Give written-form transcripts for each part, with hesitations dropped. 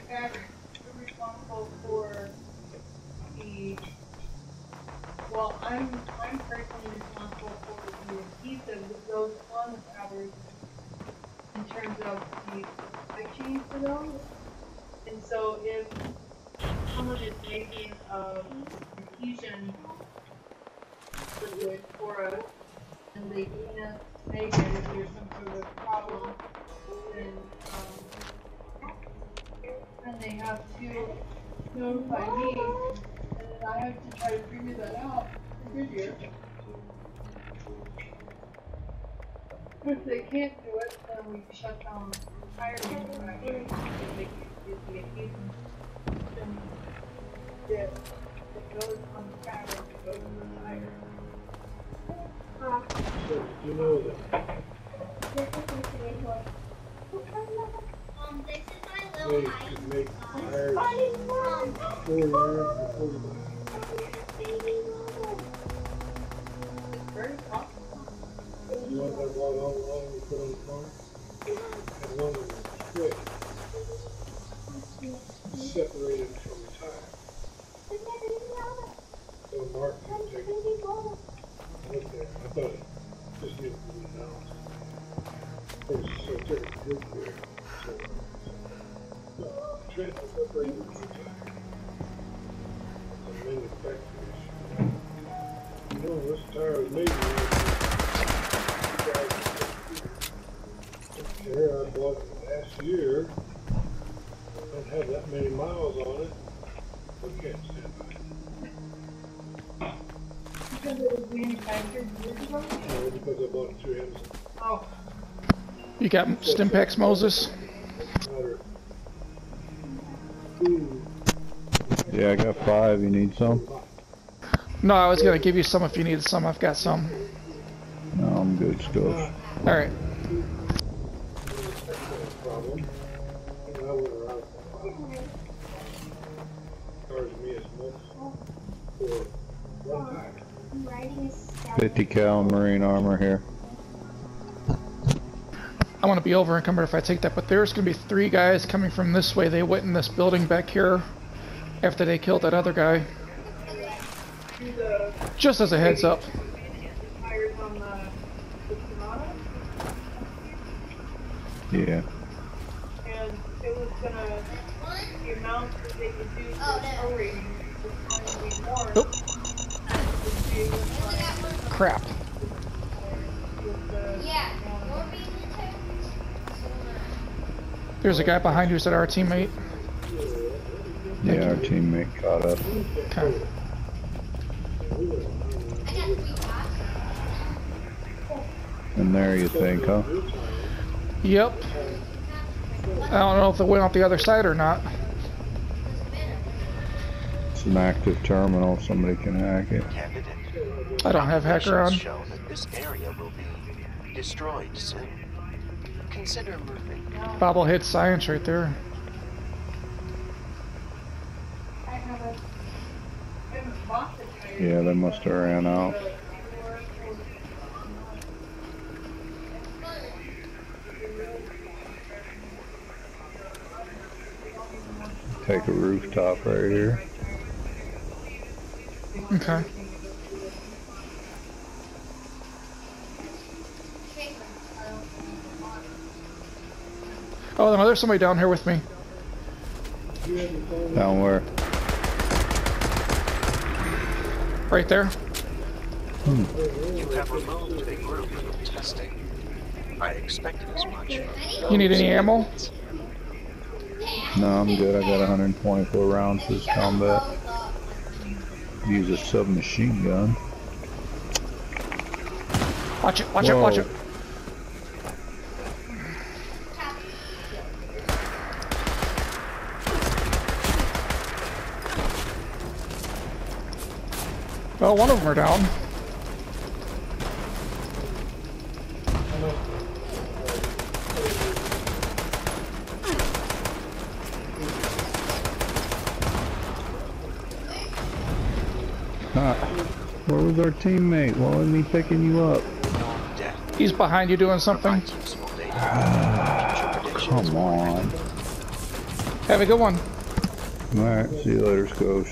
fabric, you're responsible for the. Well, I'm personally responsible for the adhesive that goes on the fabric in terms of the supply chain for those. And so if someone is making adhesion liquid for us and they can't make it, if there's some sort of problem, then they have to notify me, and then I have to try to figure that out for Goodyear. If they can't do it, then we shut down the tire manufacturing because they can't use the adhesion. Then it goes on the fabric, it goes on the tire. So, you know that. This is my They little could make tires 4 ice. years before you buy. It's very possible. The ones I bought all along we put on the farm, and one of them was quick, separated from the tire. So Mark can take it. Look at it. I thought it just needed to be balanced. So it took a good care. So trying to separate it from the tire. It's a manufacturing issue. You know, this tire was made here. I bought it last year. Don't have that many miles on it. But can't stand by it. Because it was manufactured years ago? No, because I bought it through Amazon. Oh. You got Stimpaks, Moses? Yeah, I got 5. You need some? No, I was gonna give you some if you needed some. I've got some. No, I'm good still. Alright. Problem. And I went around charged me as much for one pack. 50 cal marine armor here. I want to be over encumbered if I take that, but there's going to be 3 guys coming from this way. They went in this building back here after they killed that other guy. Just as a heads up. Yeah. And it was gonna, the amount that they could do for the O rating was going to be more. Nope. Crap. There's a guy behind you. Is that our teammate? Yeah, our teammate caught up. Okay. And there you think, huh? Yep. I don't know if it went off the other side or not. It's an active terminal. Somebody can hack it. I don't have hacker on. Show that this area will be destroyed soon. Consider moving. Bobblehead science right there. Yeah, they must have ran out. Take a rooftop right here. Okay. Oh, no, there's somebody down here with me. Down where? Right there. You have removed a group from testing. I expected as much. You need any ammo? No, I'm good. I got 124 rounds for this combat. Use a submachine gun. Watch it, watch it, watch it. Well, one of them are down. Where was our teammate? Why wasn't he picking you up? He's behind you doing something. Come on. Have a good one. Alright, see you later, Skosh.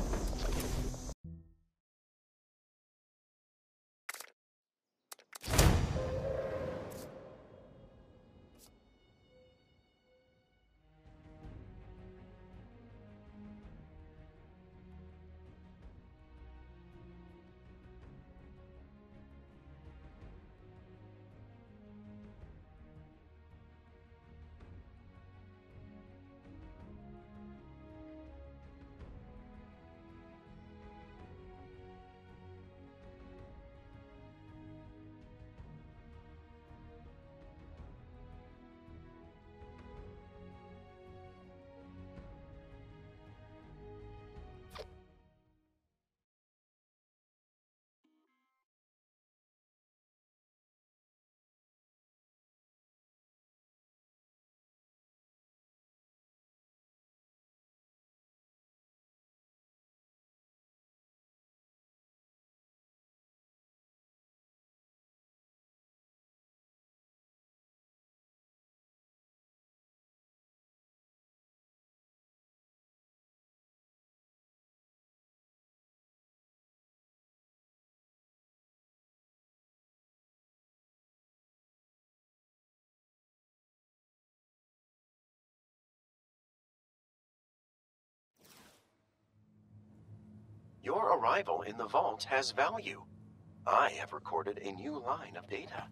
Your arrival in the vault has value. I have recorded a new line of data.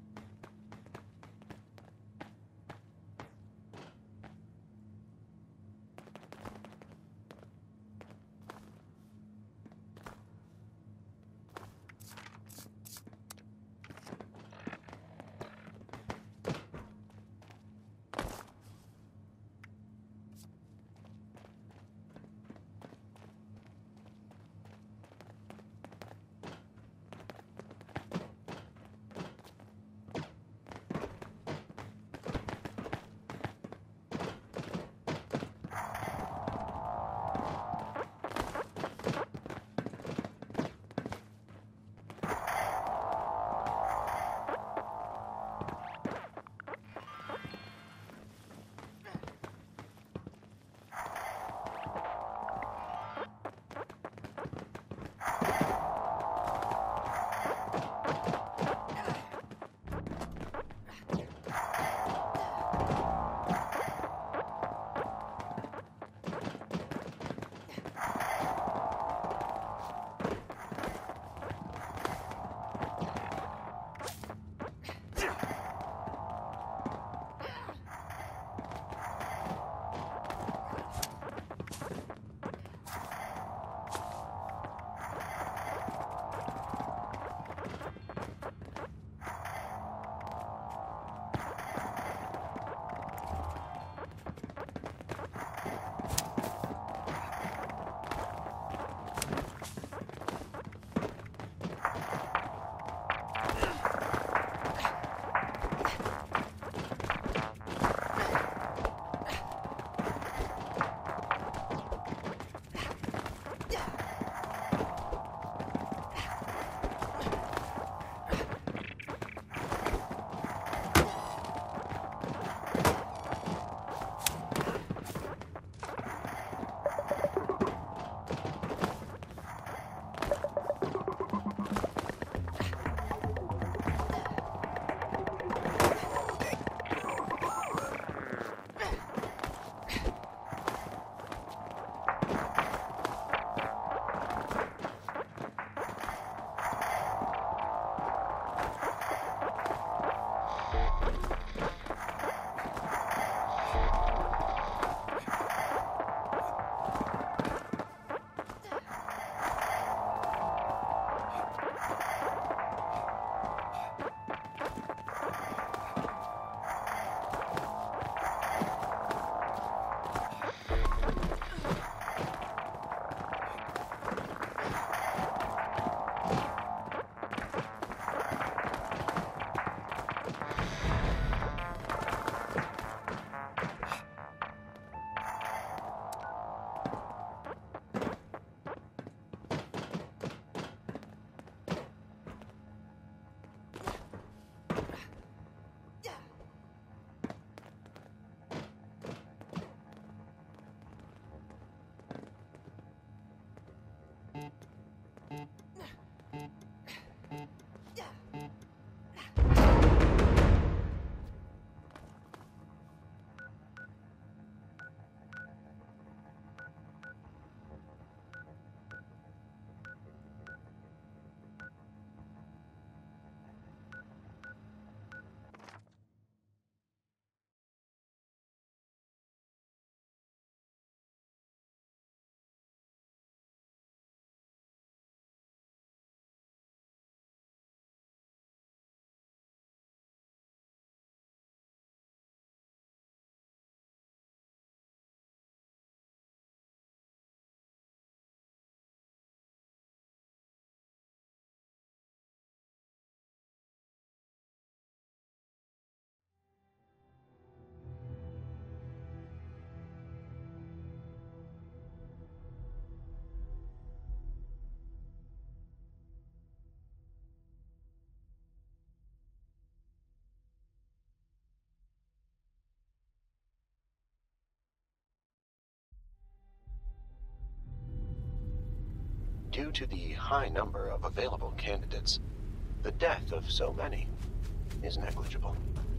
Due to the high number of available candidates, the death of so many is negligible.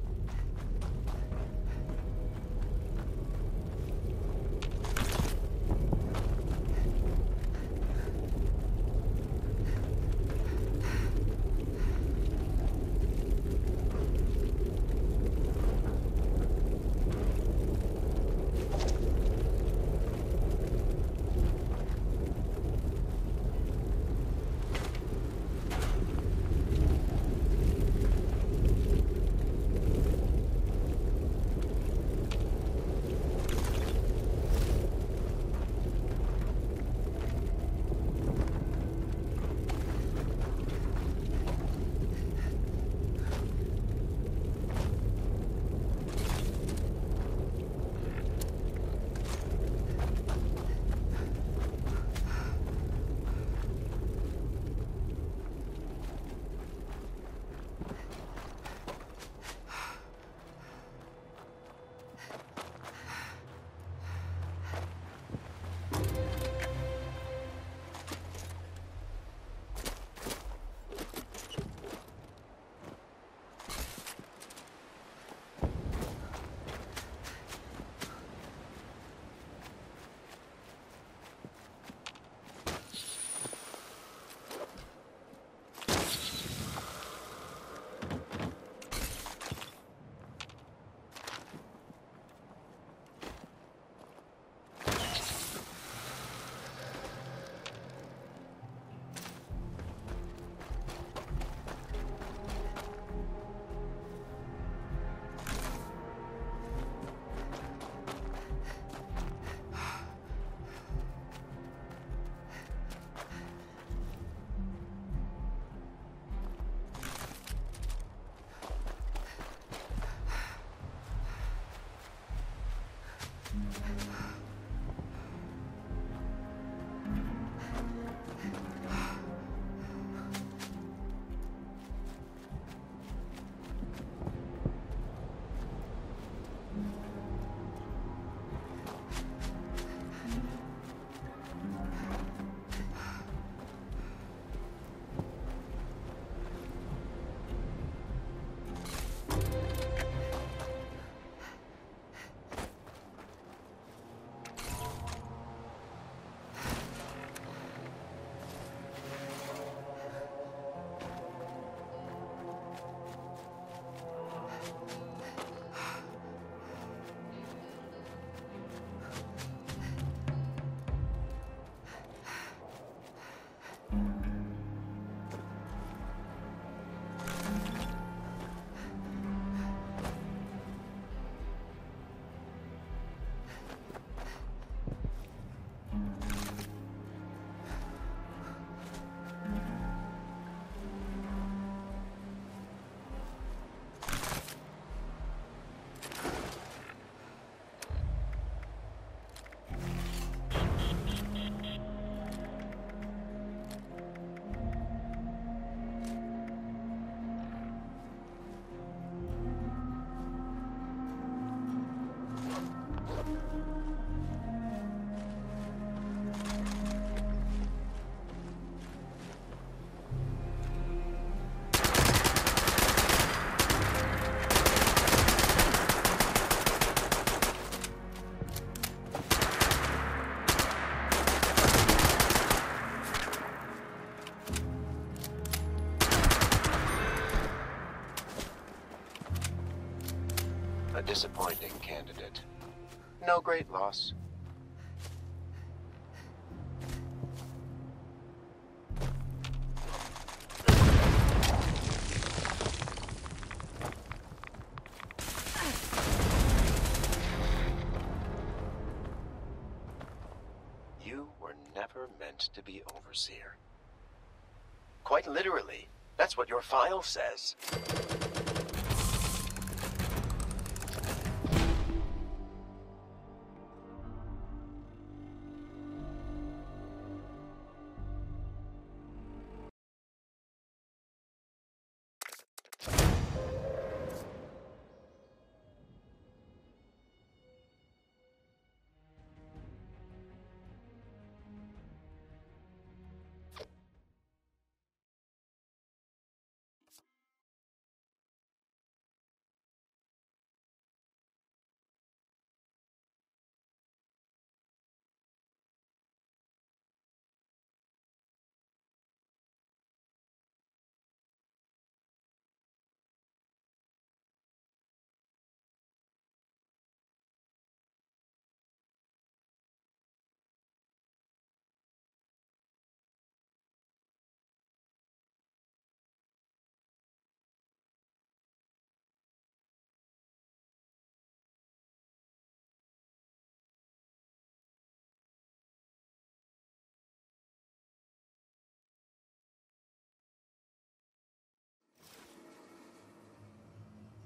A disappointing candidate. No great loss. You were never meant to be Overseer. Quite literally, that's what your file says.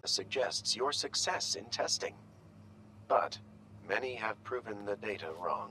suggests your success in testing. But many have proven the data wrong.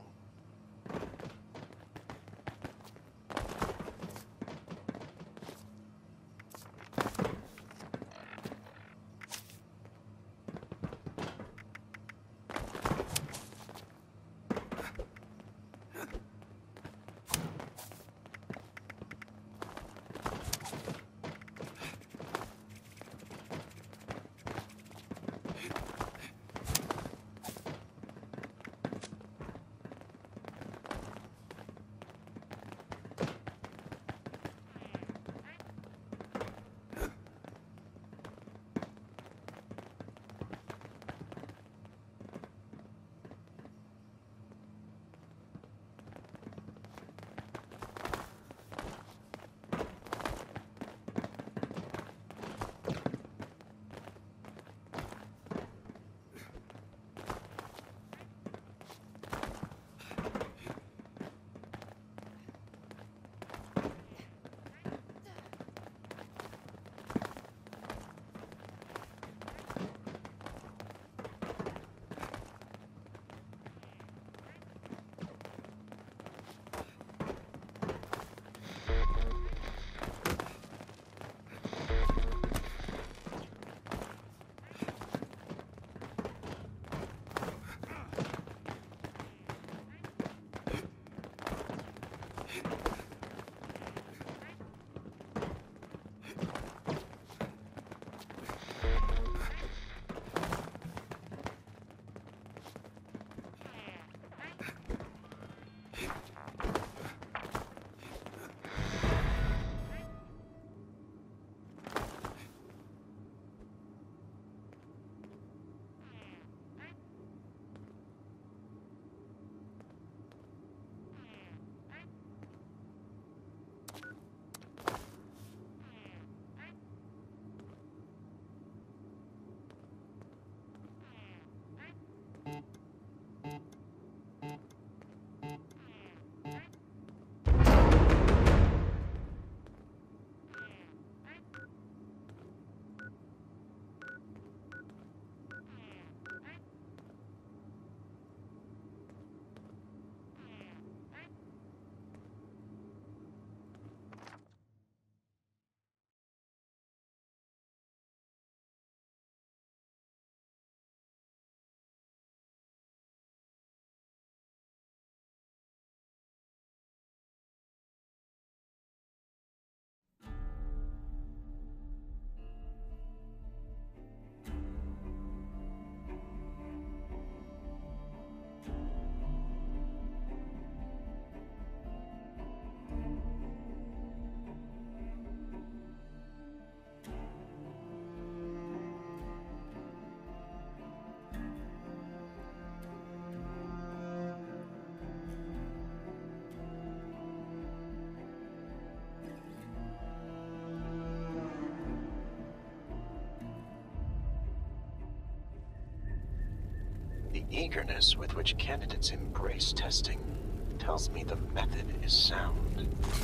The eagerness with which candidates embrace testing tells me the method is sound.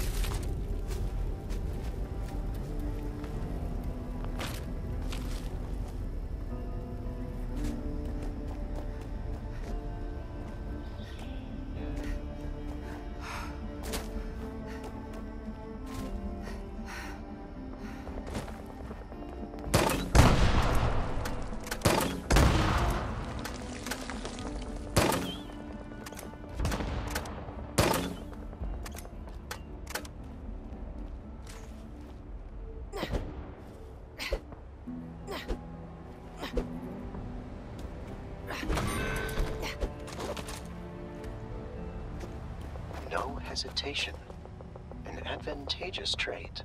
No hesitation, an advantageous trait.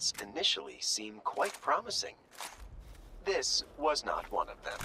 tests initially seem quite promising. This was not one of them.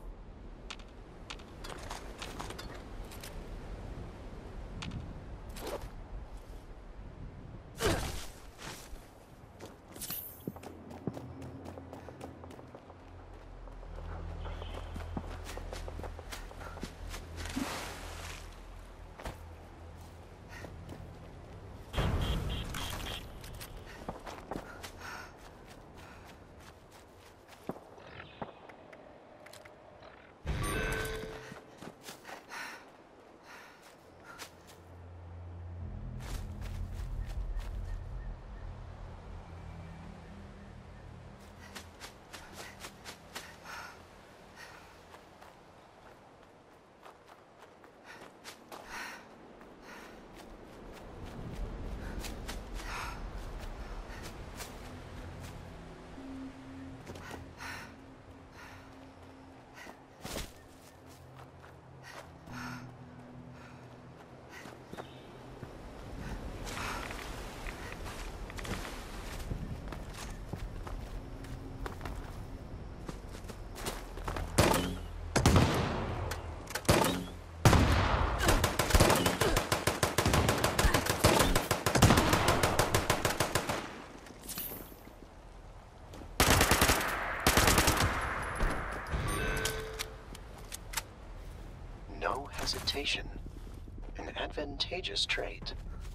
No hesitation. An advantageous trait.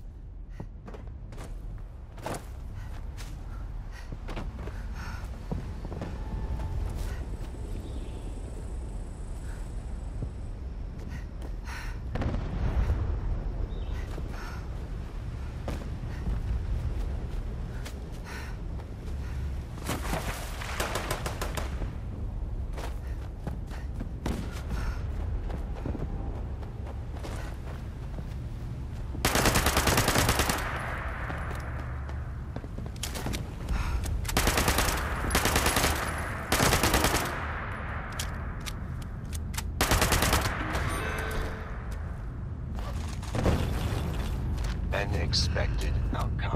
An expected outcome.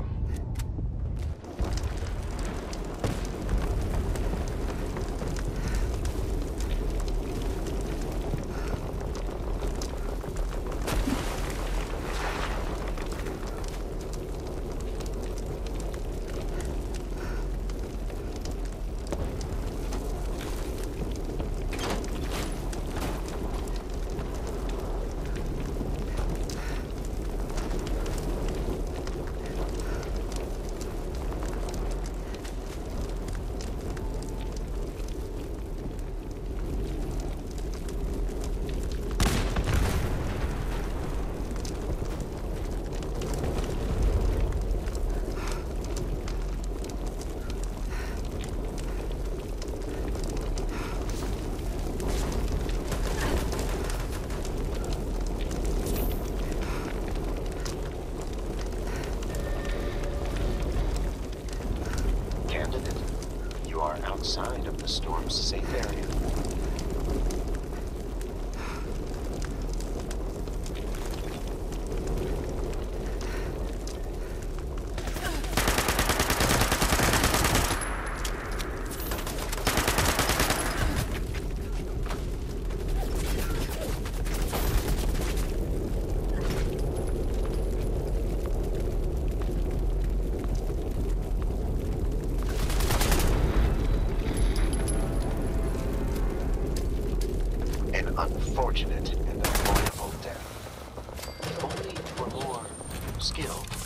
You are outside of the storm's safe area. Unfortunate and avoidable death. Only for more skilled